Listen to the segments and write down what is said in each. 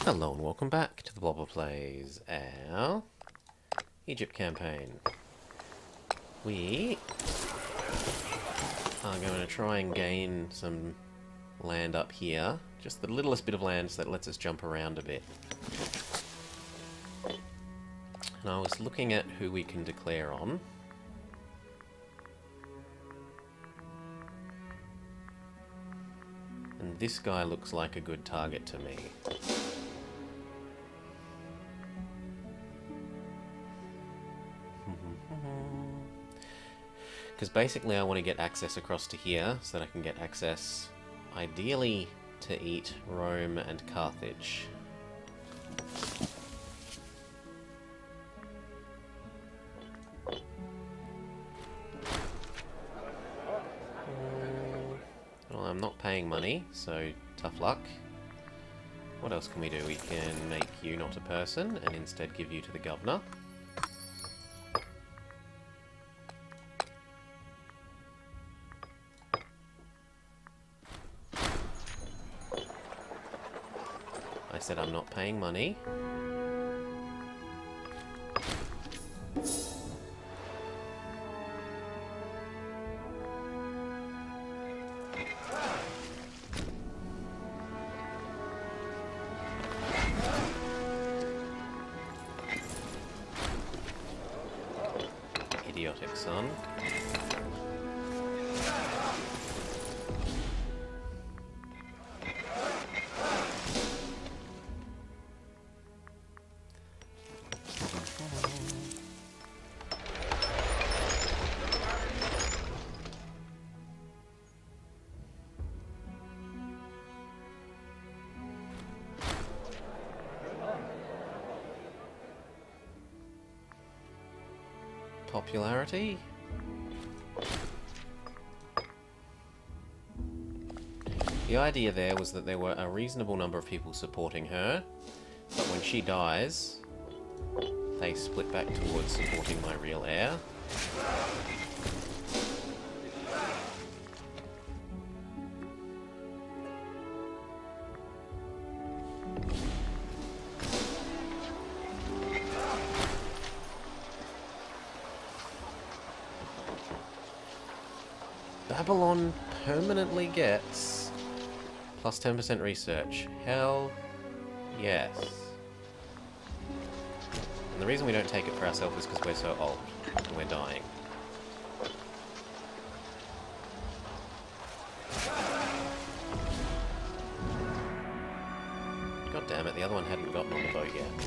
Hello and welcome back to the Blobber Plays, our Egypt campaign. We are going to try and gain some land up here, just the littlest bit of land so that lets us jump around a bit. And I was looking at who we can declare on. And this guy looks like a good target to me. Because basically I want to get access across to here, so that I can get access, ideally, to eat Rome and Carthage. Well, I'm not paying money, so tough luck. What else can we do? We can make you not a person, and instead give you to the governor. I said I'm not paying money. Idiotic son. Popularity? The idea there was that there were a reasonable number of people supporting her, but when she dies, they split back towards supporting my real heir. Babylon permanently gets plus 10% research. Hell yes. And the reason we don't take it for ourselves is because we're so old and we're dying. God damn it, the other one hadn't gotten on the boat yet.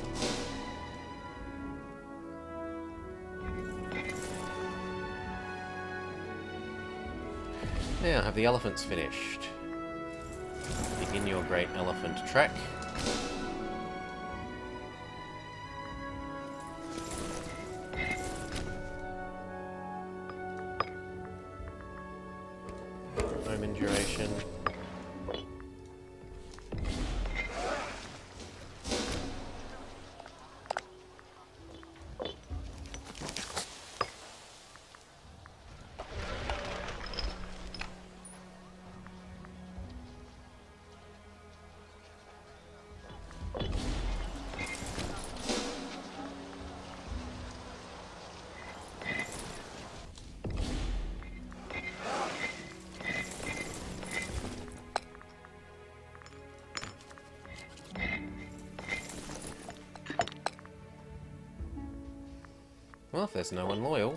Now, have the elephants finished? Begin your great elephant trek. Moment duration. Well, if there's no one loyal...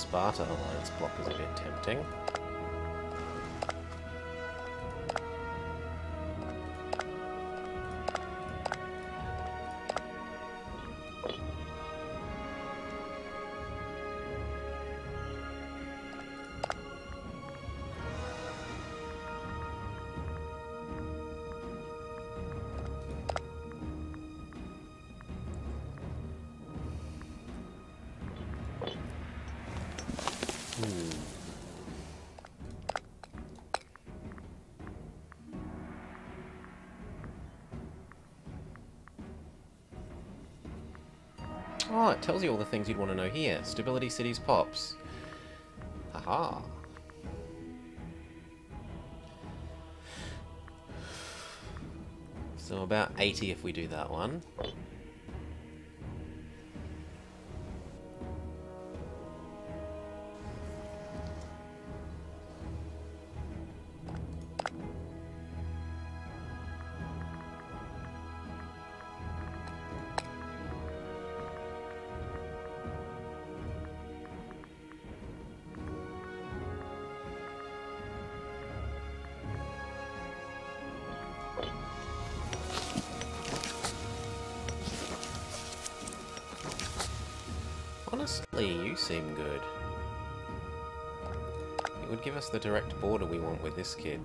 Sparta alliance block is a bit tempting. Oh, it tells you all the things you'd want to know here. Stability cities pops. Haha. So about 80 if we do that one. Honestly, you seem good. It would give us the direct border we want with this kid.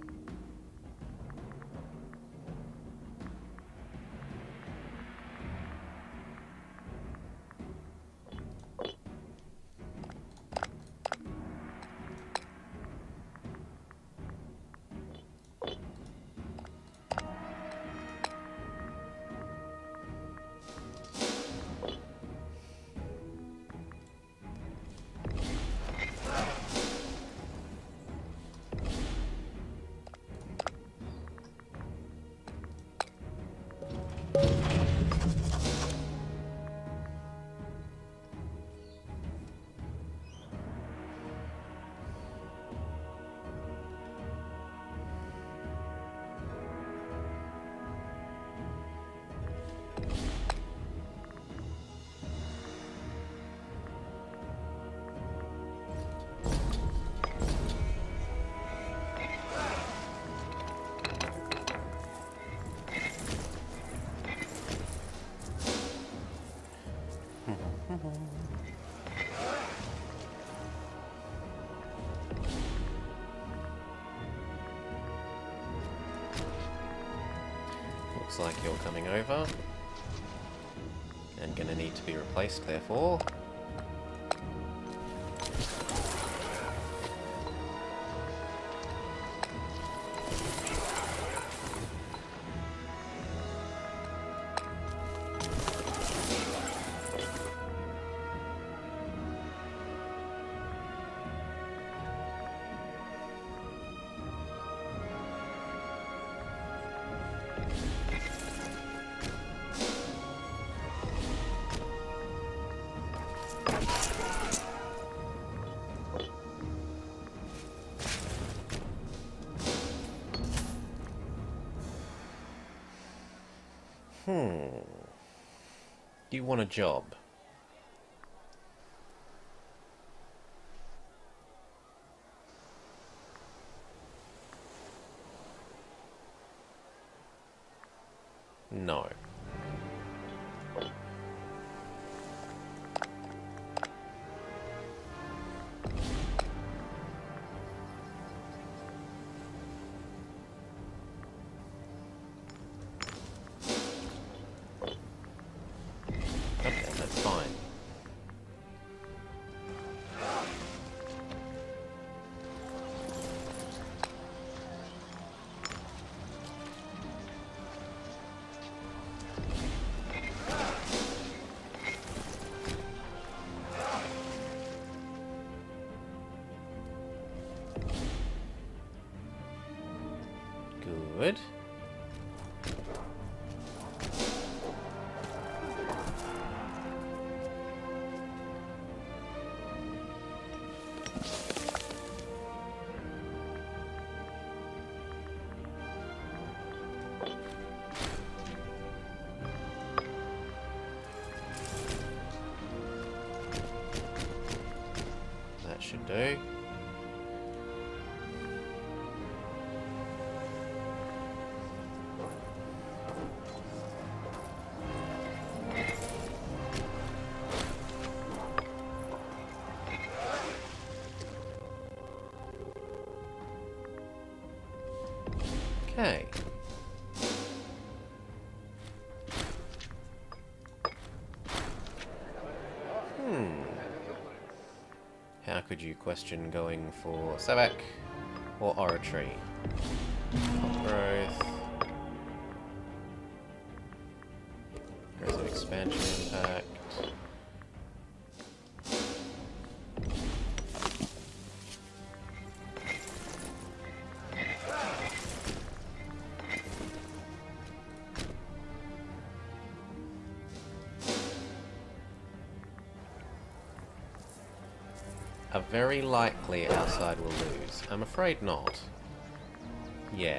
Looks like you're coming over. And gonna need to be replaced, therefore. Do you want a job? No. Okay, that's fine. do. Okay. How could you question going for Savak or Oratory? Top growth. Aggressive expansion impact. Very likely our side will lose. I'm afraid not. Yeah.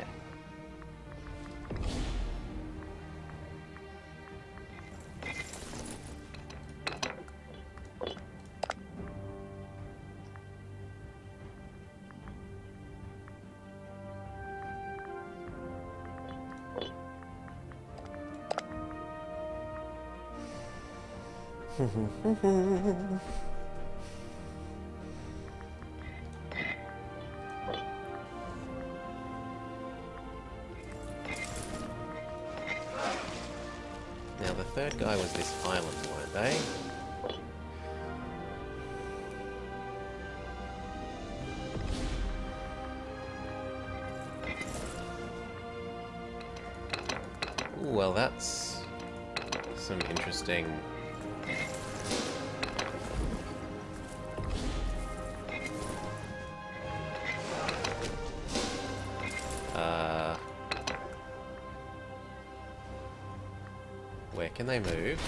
Now, the third guy was this island, weren't they? Ooh, well, that's some interesting... Where can they move?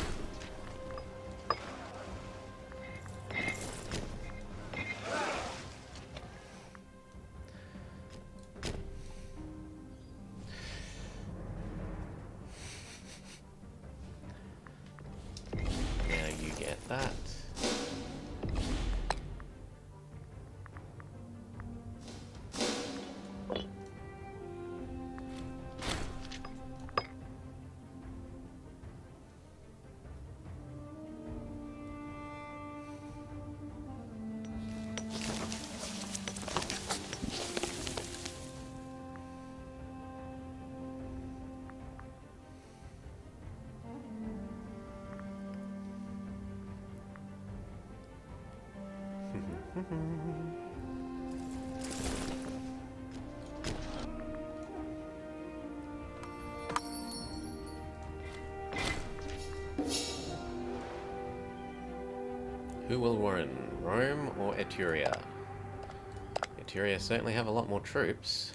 Now you get that. Who will win, Rome or Etruria? Etruria certainly have a lot more troops.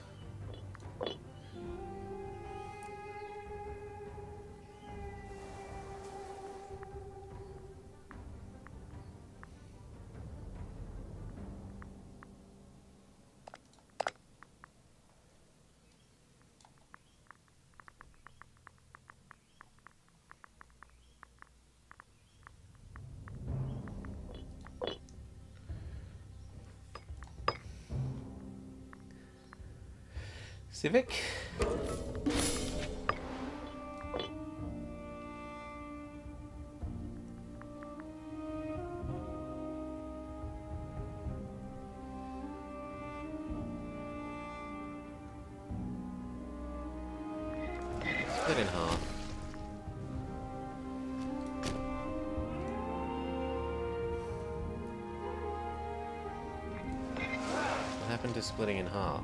Civic? Split in half. What happened to splitting in half?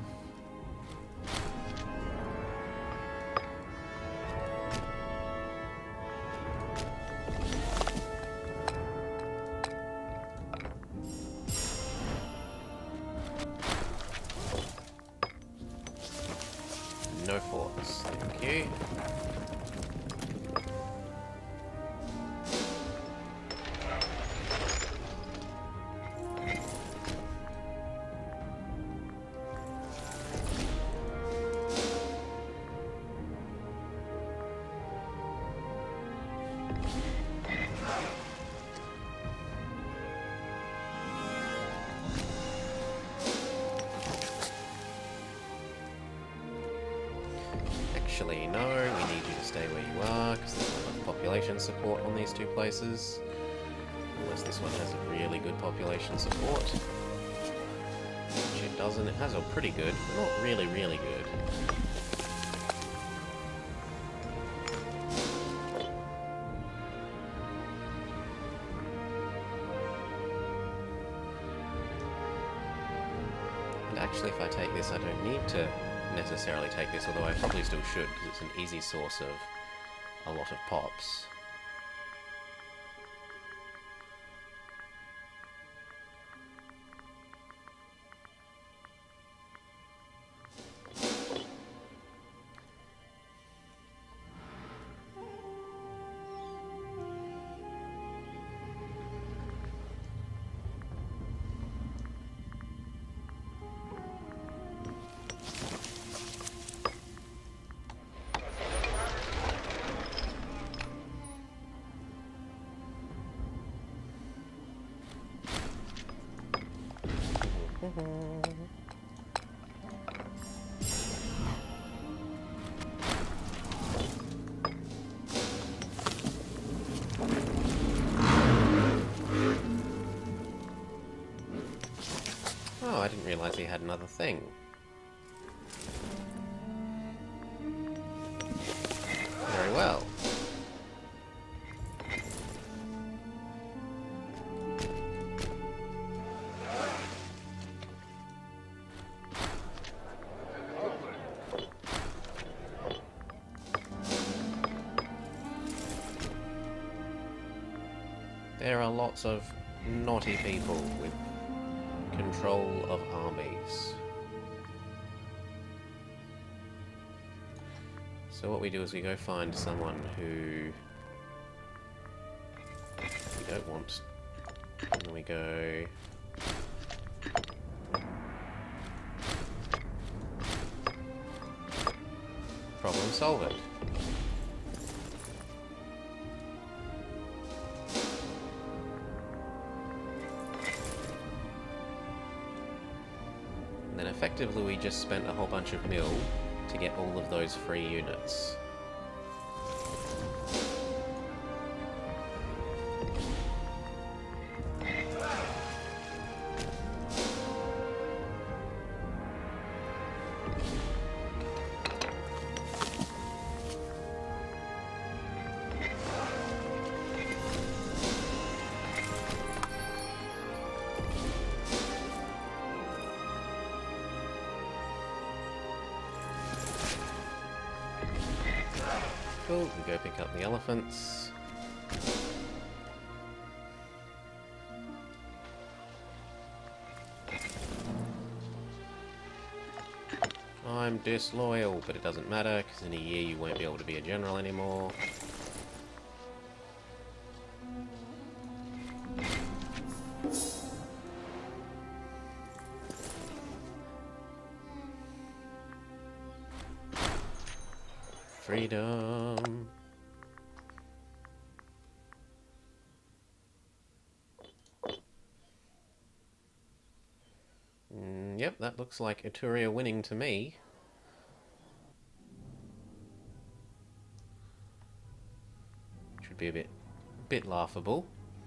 No forts, thank you. Actually, no, we need you to stay where you are, because there's not enough population support on these two places. Unless this one has a really good population support. Which it doesn't. It has a pretty good, but not really, really good. And actually, if I take this, I don't need to necessarily take this, although I probably still should, because it's an easy source of a lot of pops. Oh, I didn't realise he had another thing. Very well. There are lots of naughty people with control of armies. So what we do is we go find someone who we don't want, and then we go problem solve it. And effectively we just spent a whole bunch of mil to get all of those free units. Cool, we go pick up the elephants. I'm disloyal, but it doesn't matter, because in a year you won't be able to be a general anymore. Freedom. Yep, that looks like Etruria winning to me. Which would be a bit laughable.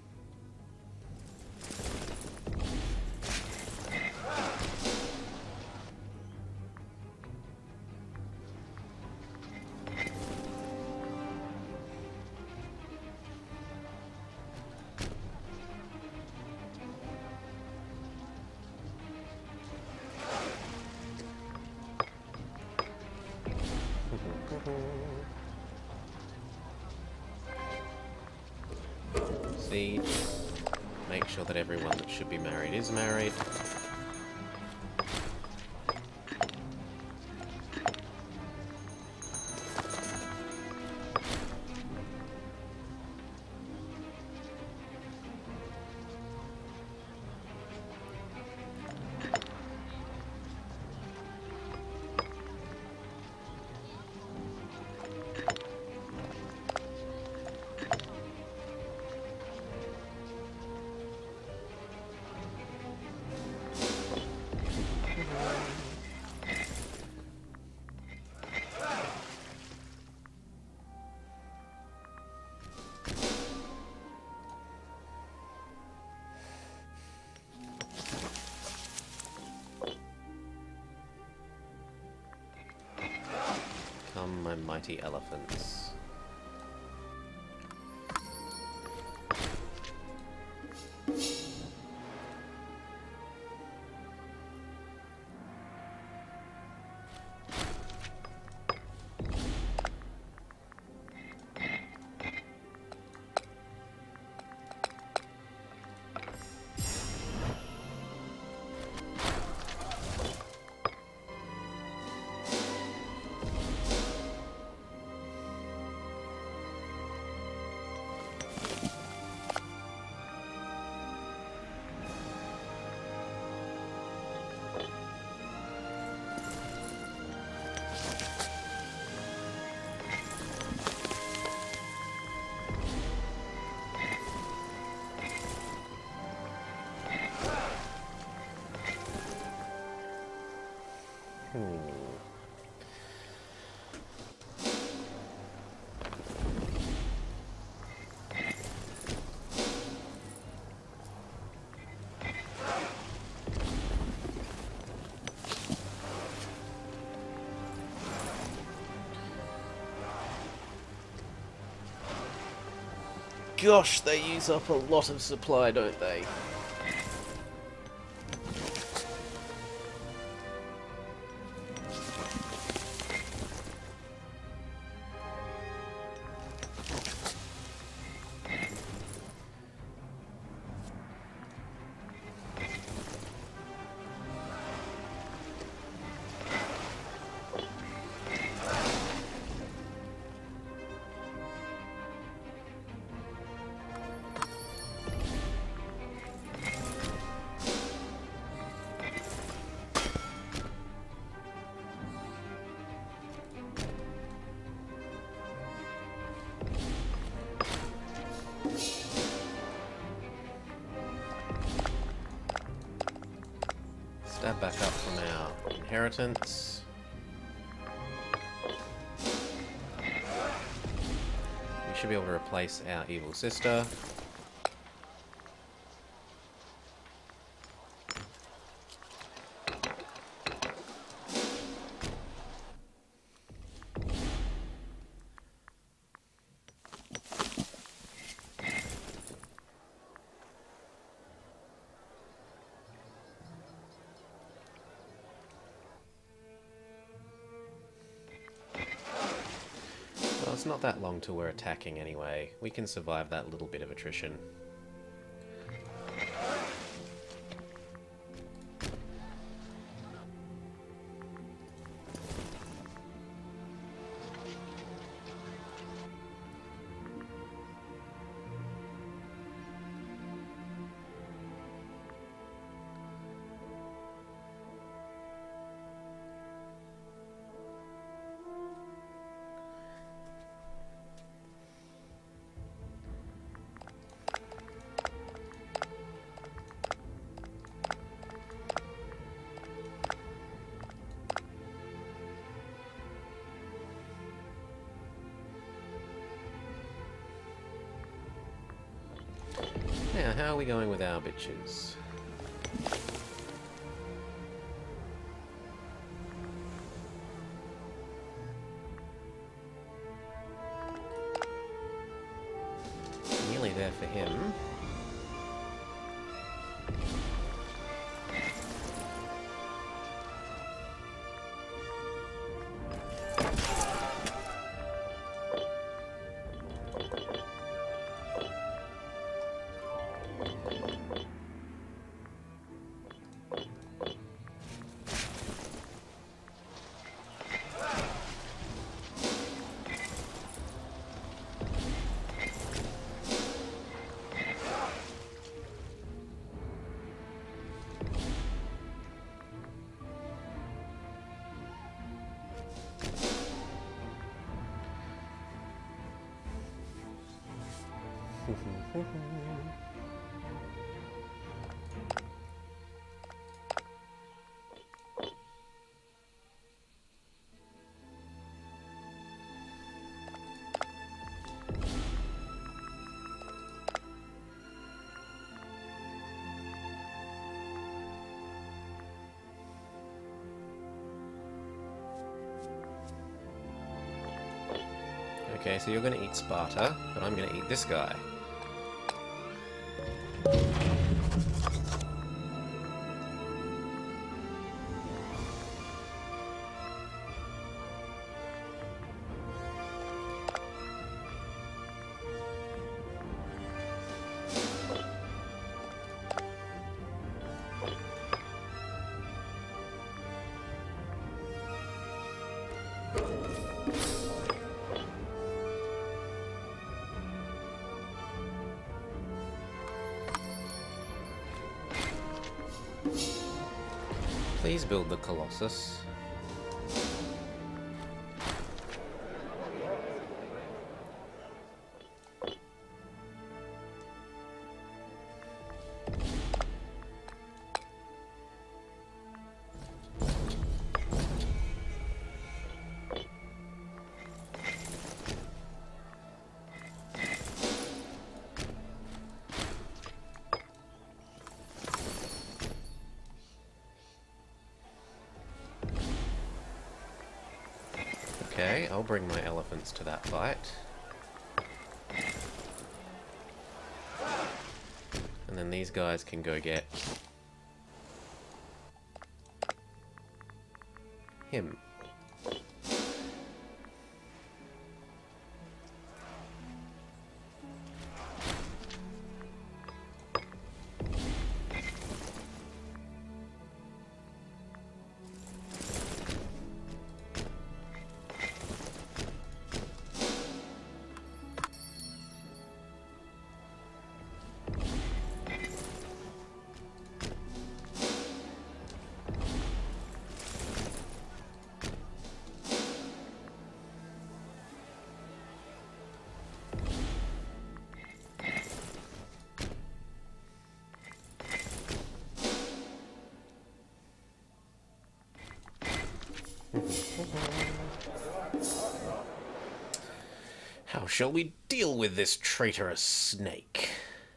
Siege. Make sure that everyone that should be married is married. mighty elephants. Gosh, they use up a lot of supply, don't they? Stab back up from our inheritance. We should be able to replace our evil sister. It's not that long till we're attacking anyway. We can survive that little bit of attrition. Now, how are we going with our bitches? Nearly there for him. Okay, so you're going to eat Sparta, but I'm going to eat this guy. Please build the Colossus. Okay, I'll bring my elephants to that fight. And then these guys can go get him. How shall we deal with this traitorous snake?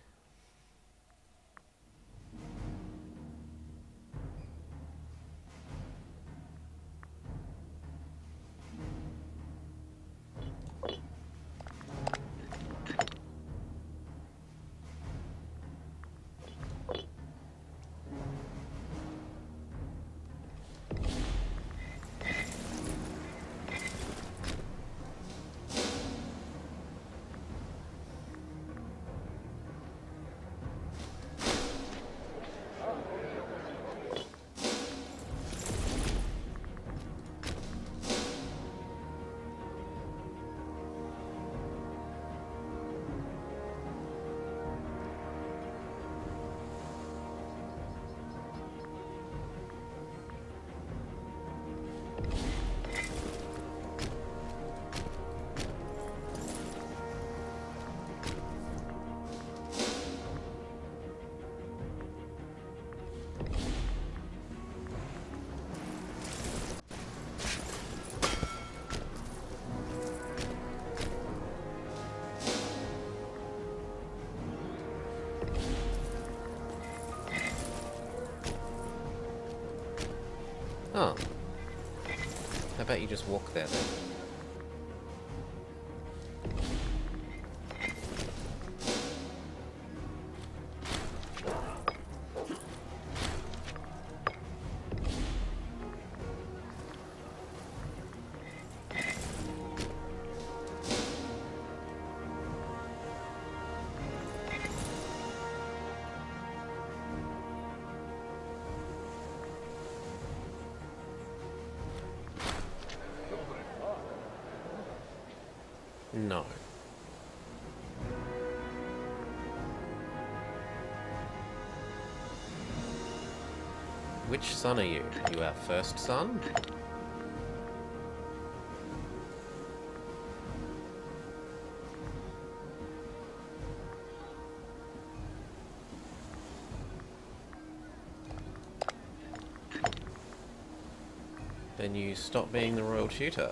Oh. How about you just walk there then? No. Which son are you? You our first son? Then you stop being the royal tutor.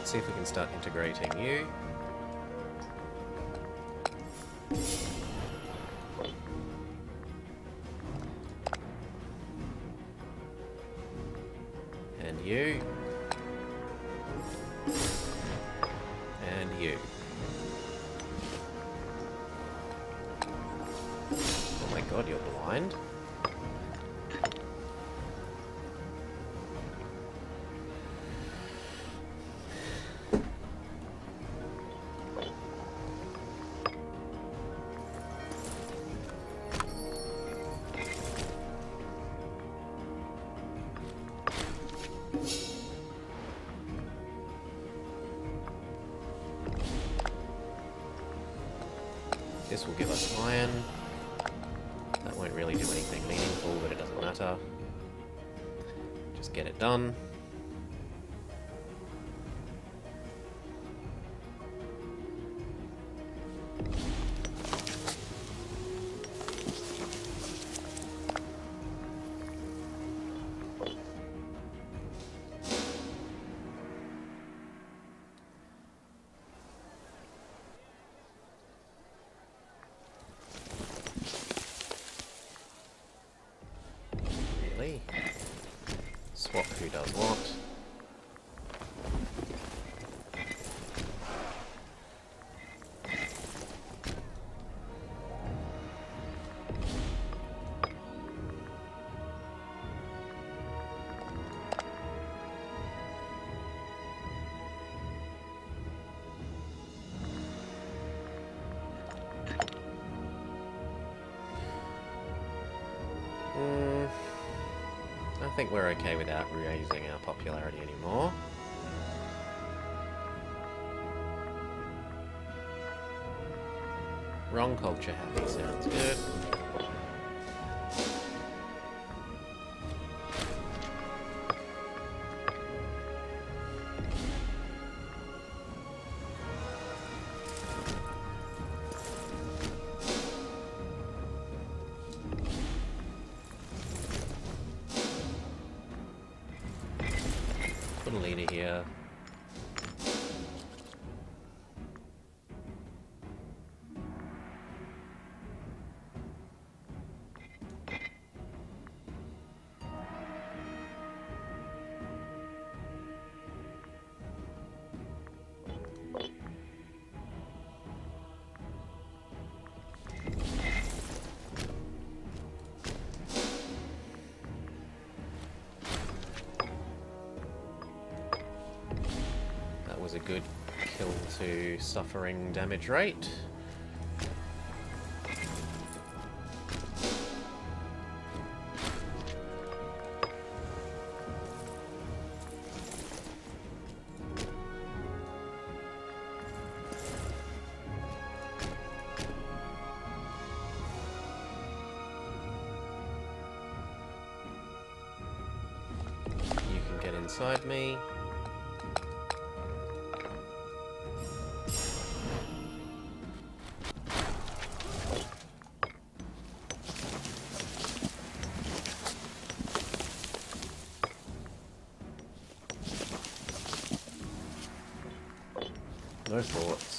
Let's see if we can start integrating you. And you. And you. Oh my god, you're blind? This will give us iron. That won't really do anything meaningful, but it doesn't matter. Just get it done. Swap who does what. I think we're okay without raising our popularity anymore. Wrong culture happy sounds good. Put a leader here. Was a good kill to suffering damage rate. You can get inside me. No thoughts.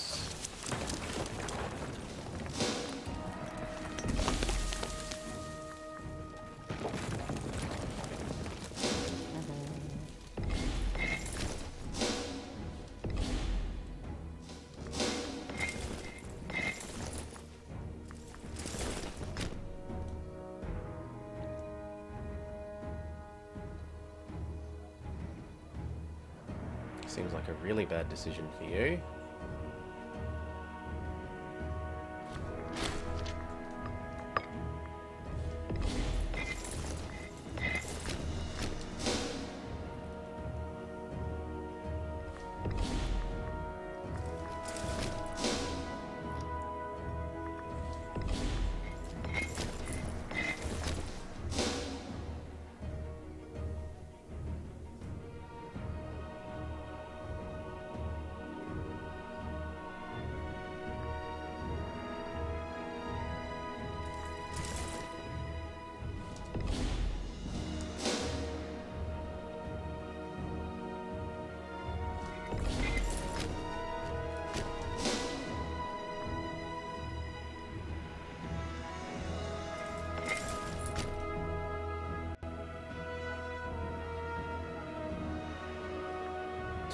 Seems like a really bad decision for you.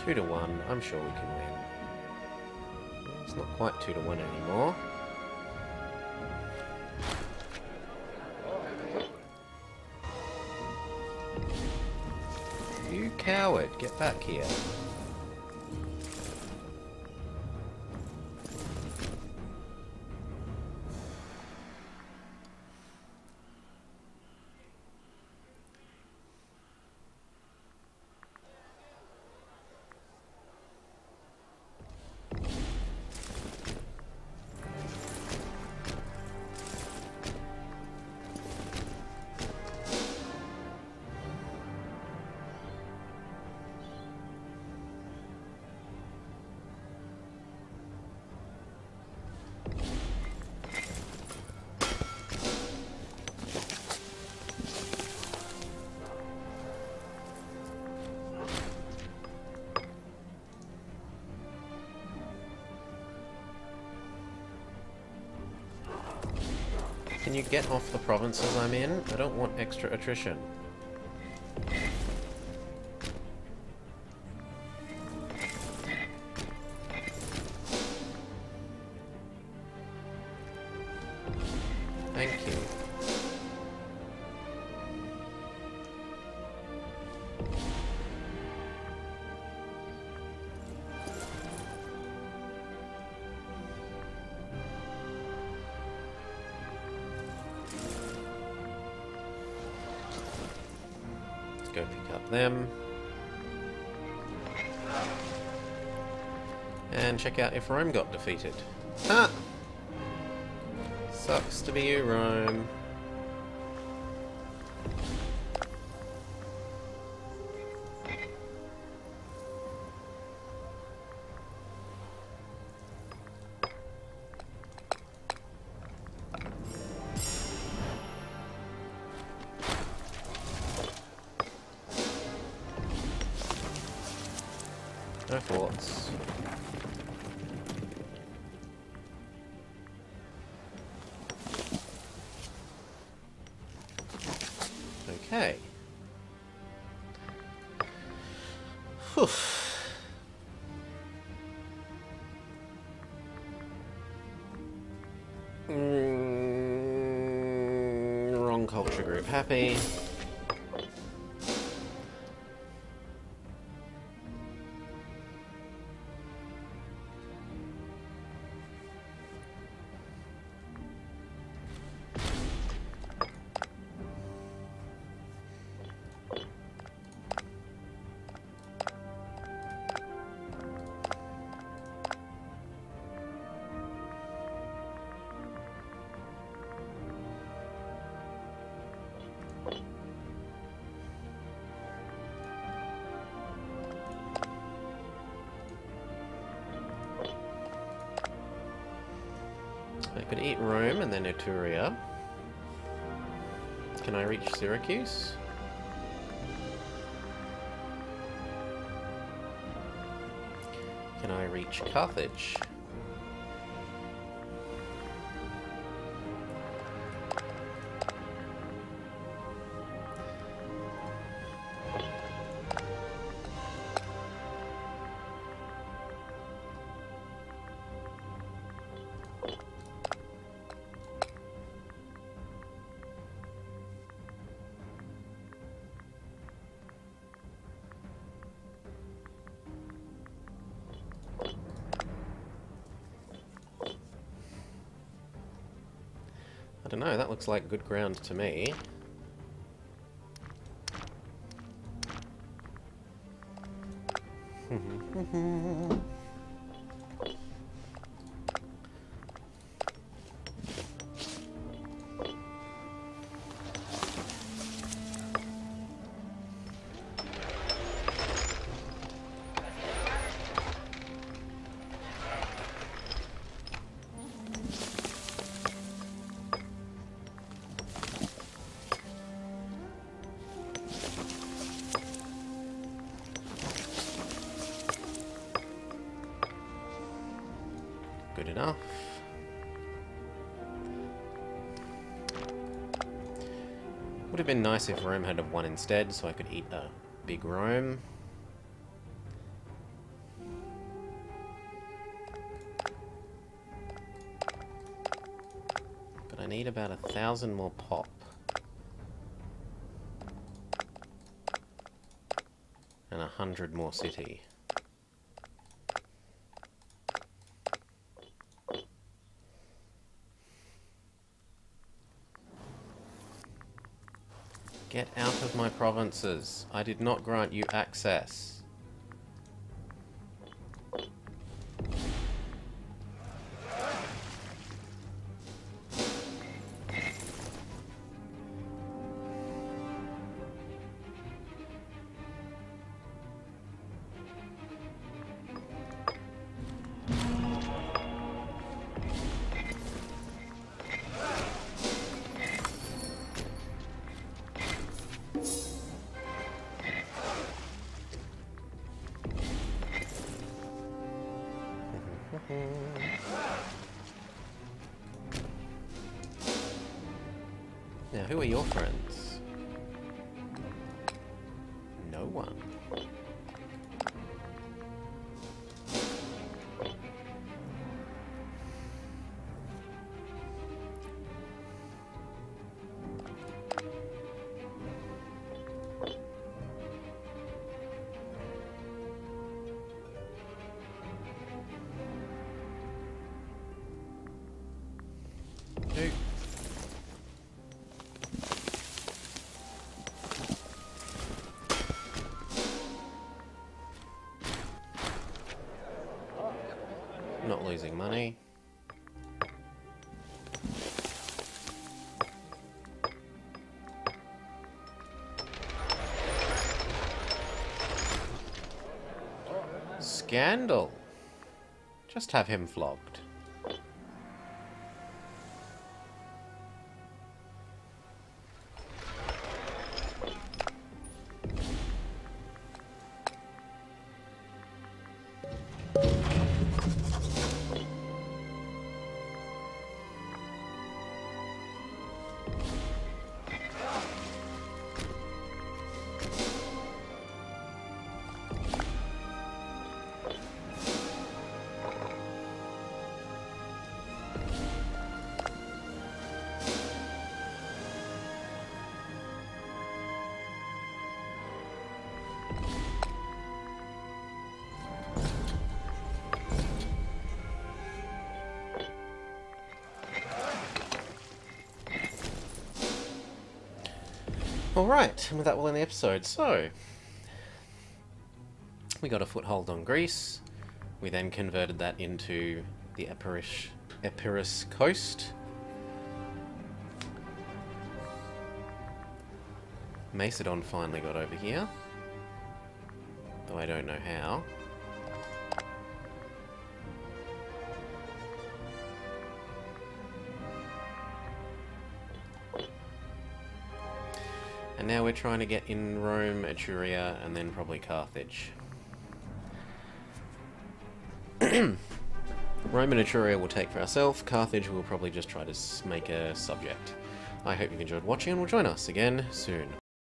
2 to 1. I'm sure we can win. It's not quite 2 to 1 anymore. You coward, get back here. Can you get off the provinces I'm in? I don't want extra attrition. Thank you. Go pick up them. And check out if Rome got defeated. Ha! Sucks to be you, Rome. No thoughts. Okay. Whew. Wrong culture group happy. I could eat Rome and then Etruria. Can I reach Syracuse? Can I reach Carthage? I don't know, that looks like good ground to me. Good enough. Would have been nice if Rome had won instead, so I could eat a big Rome. need about 1,000 more pop. And 100 more city. Get out of my provinces. I did not grant you access. Now, who are your friends? No one. Who? Not losing money. Scandal. Just have him flogged. Alright, and with that we'll end the episode. So, we got a foothold on Greece. We then converted that into the Epirus coast. Macedon finally got over here. Though I don't know how. And now we're trying to get in Rome, Etruria, and then probably Carthage. Rome and Etruria we'll take for ourselves. Carthage we'll probably just try to make a subject. I hope you've enjoyed watching and will join us again soon.